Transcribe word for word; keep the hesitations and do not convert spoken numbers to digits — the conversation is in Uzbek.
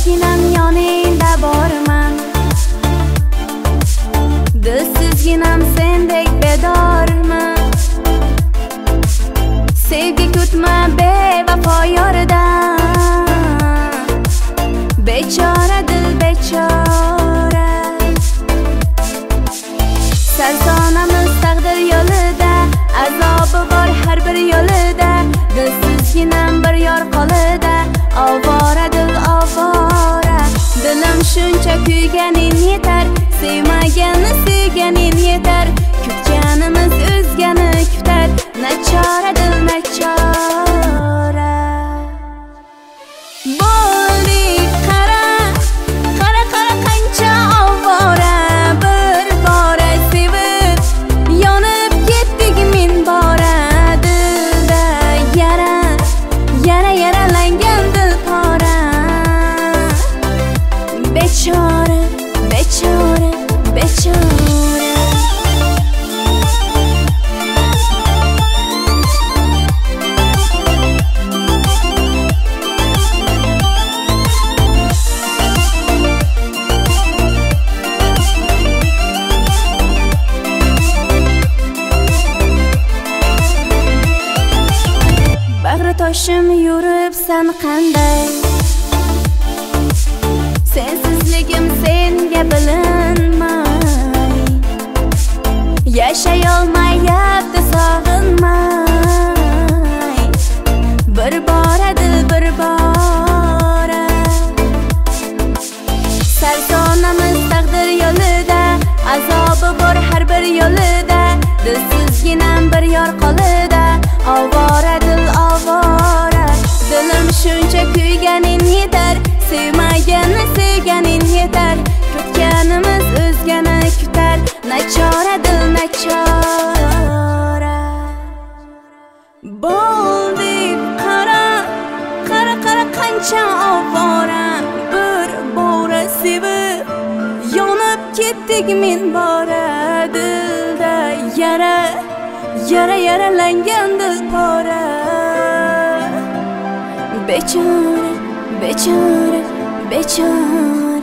Yoshginam yoningda borman, dilsizginam sendek bedorman. Sevgi kutma bevafo yordan, bechora dil bechora. Sarsonamiz taqdir yo'lida, azobi bor har bir yo'lida. Dilsizginam bir yor qolida, ovora dil ovora. Dilim shuncha kuyganin yetar, sevmaganni sevganin yetar. Kutganimiz o'zgani kutar, nachora dil nachora. Bo'ldik qara, qara qara qancha ovora. Bir bora sevib, yonib ketdik min bora. Dilda yara, yara yaralangan dil pora. Bechora, bechora, bechora. Toshim yuribsan qanday, sensizligim senga bilinmay. Yashayolmayapti sog'inmay. Bir bora dil bir bora. Sarsonamiz taqdir yo'lida, azobi bor har bir yo'lida. Dilsizginam bir yor qolida, ovora dil ovora. Dilim shuncha kuyganin yetar, sevmaganni sevganin yetar. Kutganimiz o'zgani kutar, nachora dil nachora. Bo'ldik qara, qara qara qancha ovora. Bir bora sevib, yonib ketdik min bora. Dilda yara, yara yaralangan dil pora. Bechora, bechora, bechora.